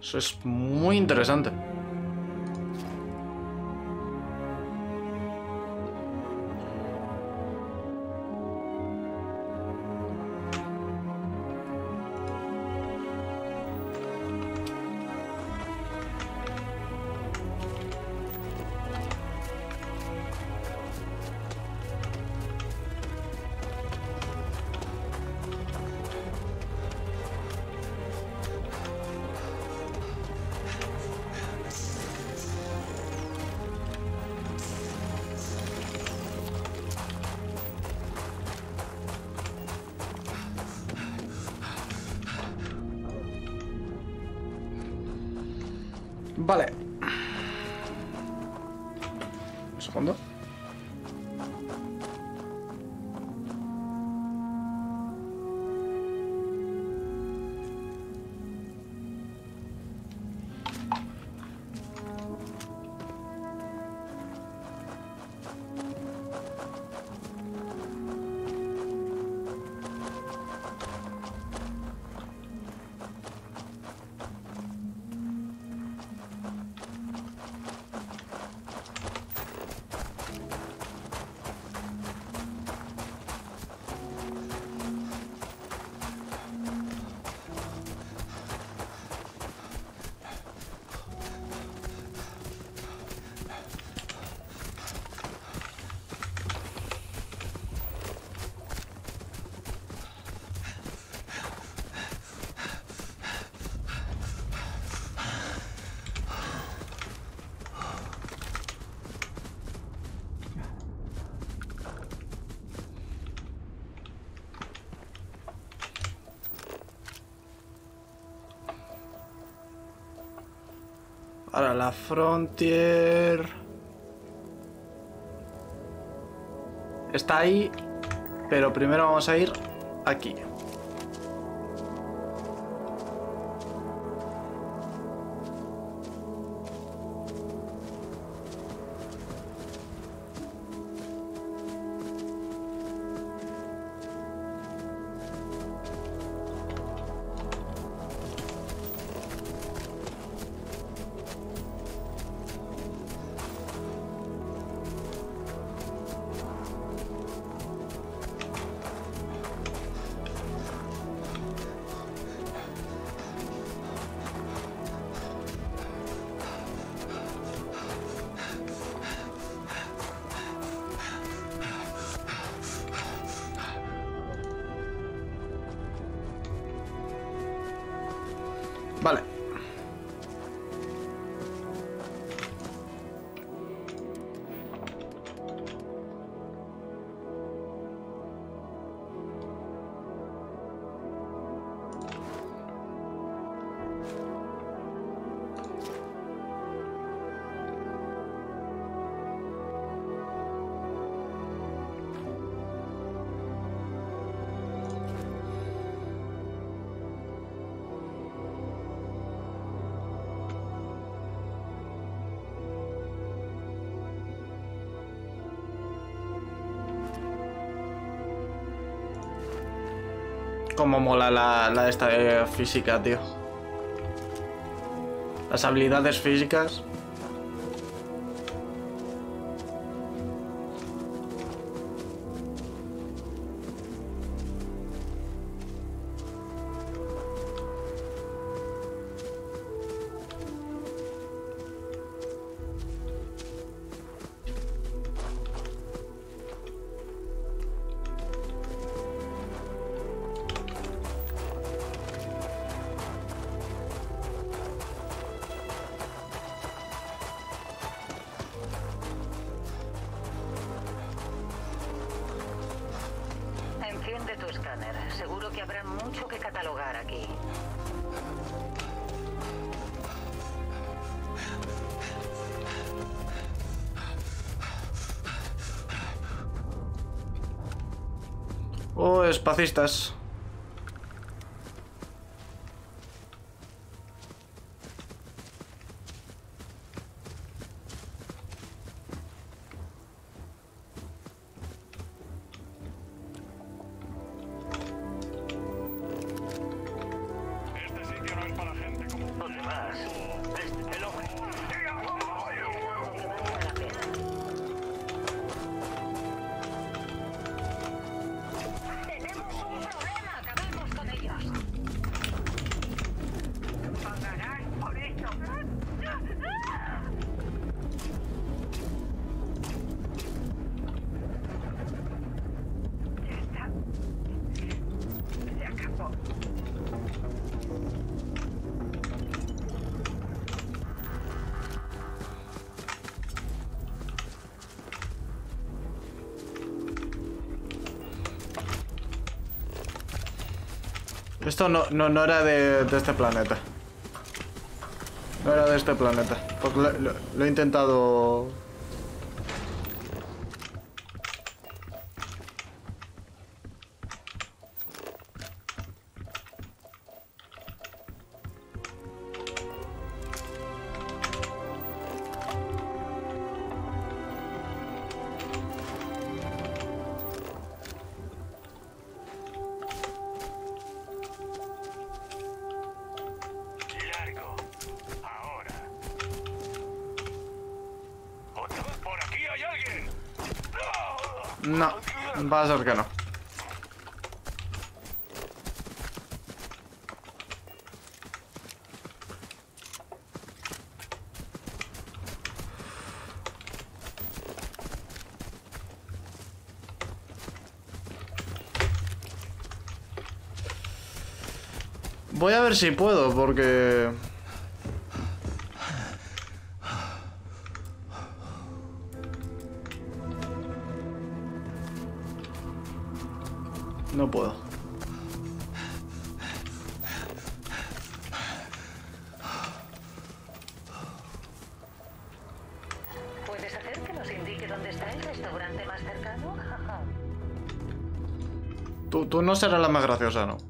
Eso es muy interesante. Vale. Un segundo. Ahora la Frontier está ahí, pero primero vamos a ir aquí. Vale. Cómo mola la esta de física, tío. Las habilidades físicas. Enciende tu escáner. Seguro que habrá mucho que catalogar aquí. Oh, espacistas. Este sitio no es para gente como los demás. Esto no era de este planeta. No era de este planeta. Porque lo he intentado... Largo. Ahora. ¿Por aquí hay alguien? No, va a ser que no. Voy a ver si puedo, porque... No puedo. ¿Puedes hacer que nos indique dónde está el restaurante más cercano? Tú no serás la más graciosa, ¿no?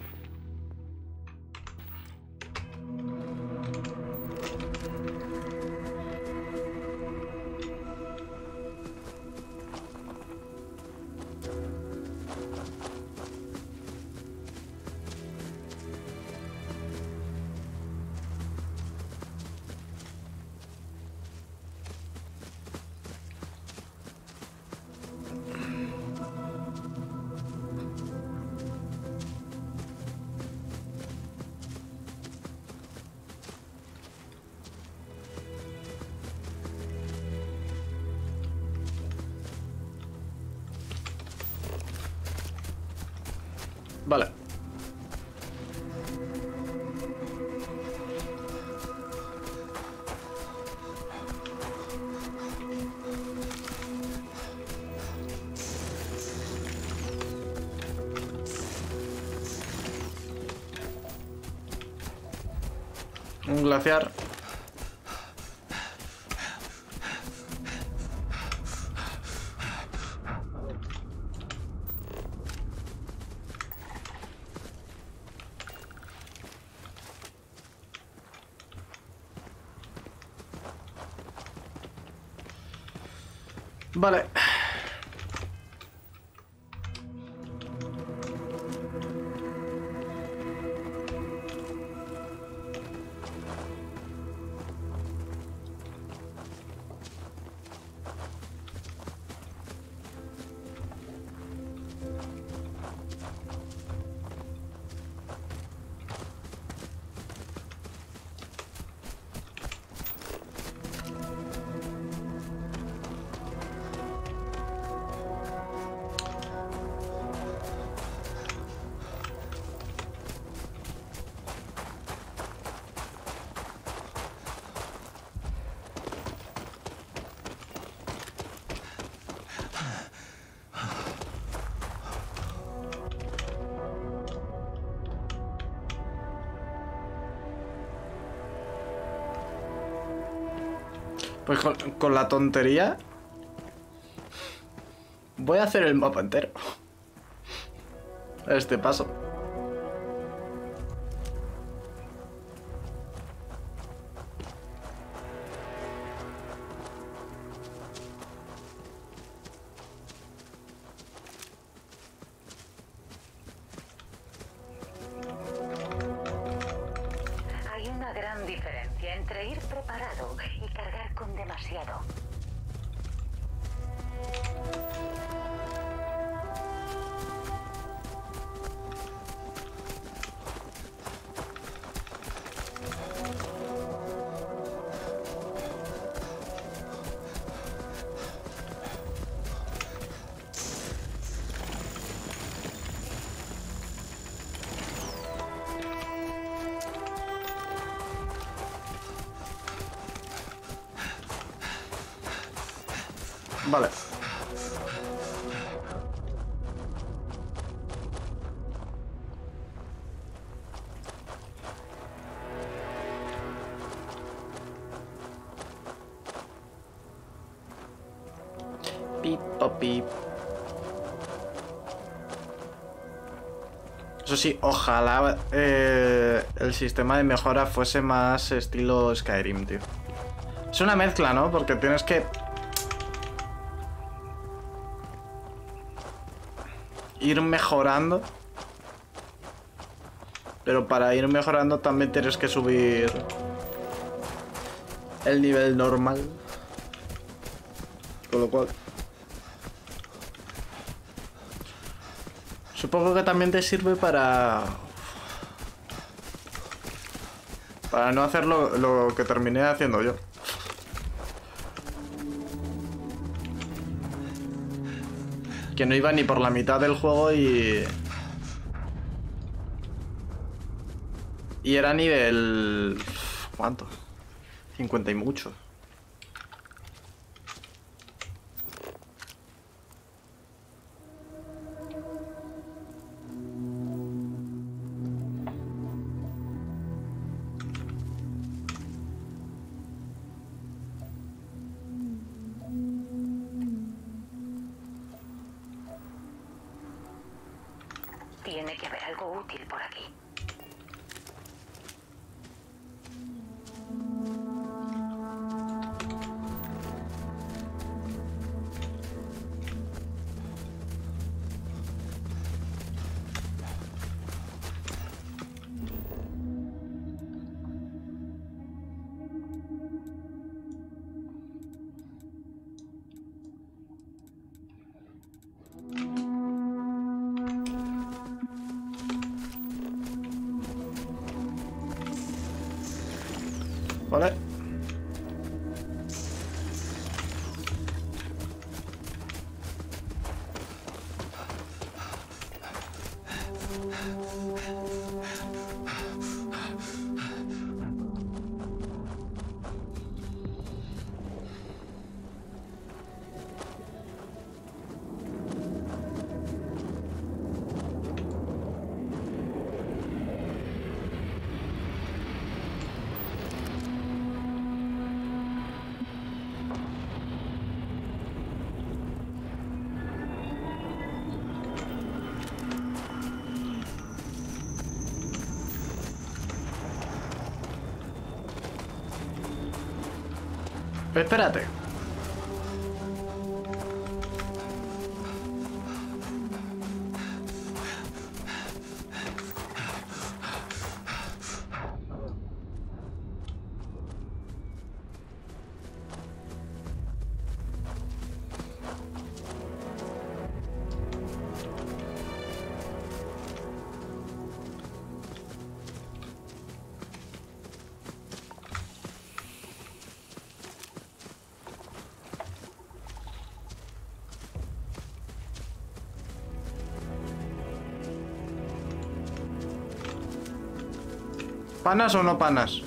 Vale. Un glaciar. Vale. Pues con la tontería voy a hacer el mapa entero. Este paso. Hay una gran diferencia entre ir preparado y cargar con demasiado. Vale. Pip. Eso sí, ojalá el sistema de mejora fuese más estilo Skyrim, tío. Es una mezcla, ¿no? Porque tienes que ir mejorando. Pero para ir mejorando también tienes que subir el nivel normal. Con lo cual supongo que también te sirve para no hacer lo que terminé haciendo yo. Que no iba ni por la mitad del juego y era nivel... ¿Cuánto? 50 y mucho. Tiene que haber algo útil por aquí. Vale. Espérate. ¿Panas o no panas?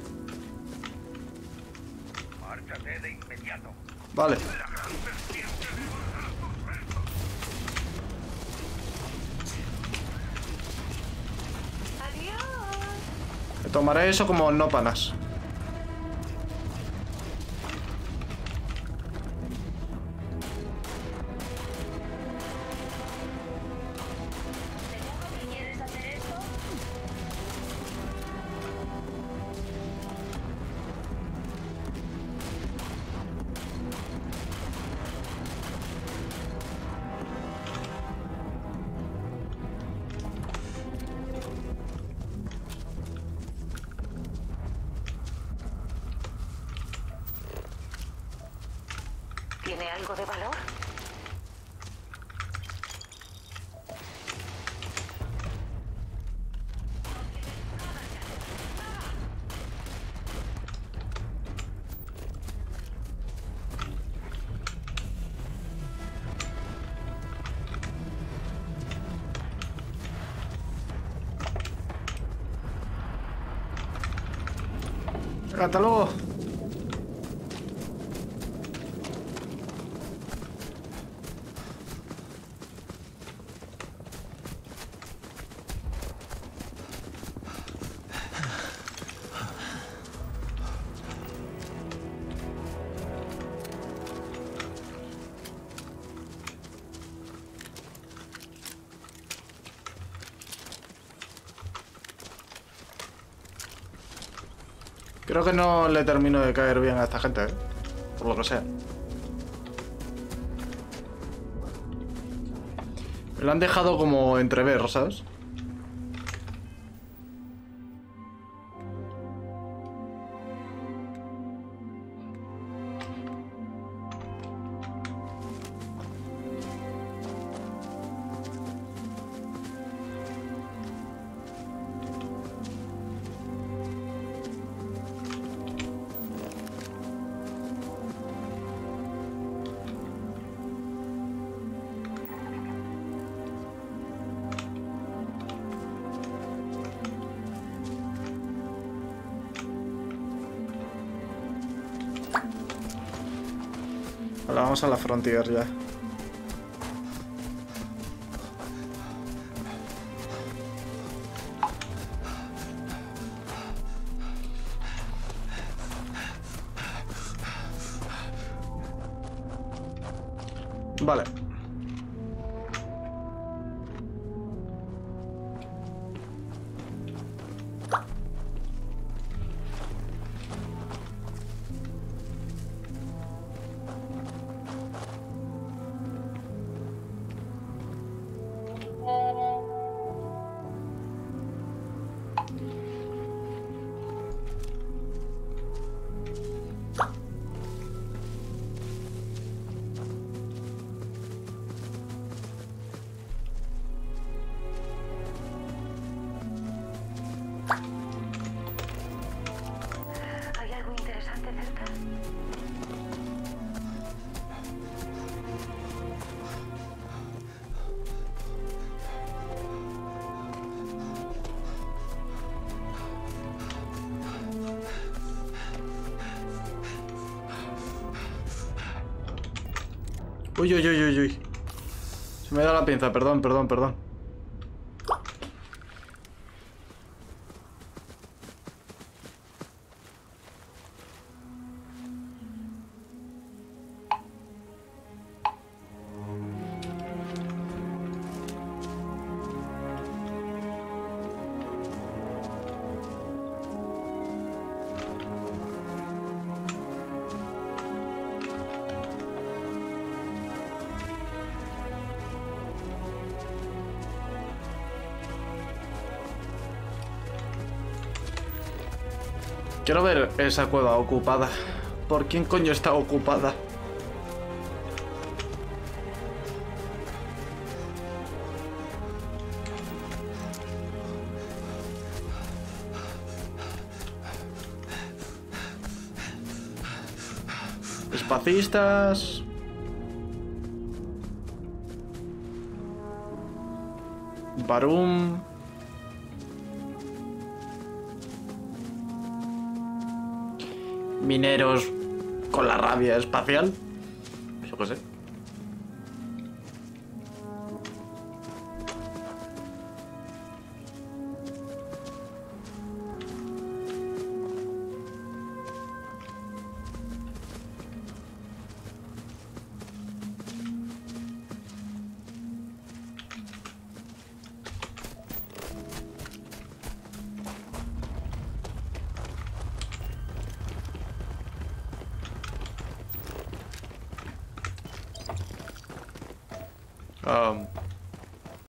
Márchate de inmediato. Vale. Me tomaré eso como no panas. ¿Tiene algo de valor? Hasta luego. Creo que no le termino de caer bien a esta gente, ¿eh? Por lo que sea. Me lo han dejado como entrever, ¿sabes? Vale, vamos a la frontier ya. Vale. ¿Hay algo interesante cerca? Uy, uy, uy, uy, uy. Se me da la pinza, perdón, perdón, perdón. Quiero ver esa cueva ocupada. ¿Por quién coño está ocupada? Espacistas. Barum. Mineros con la rabia espacial. Yo qué sé.